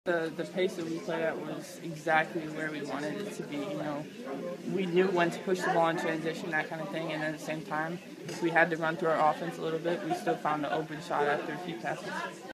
The pace that we played at was exactly where we wanted it to be. We knew when to push the ball in transition, that kind of thing, and at the same time, if we had to run through our offense a little bit, we still found an open shot after a few passes.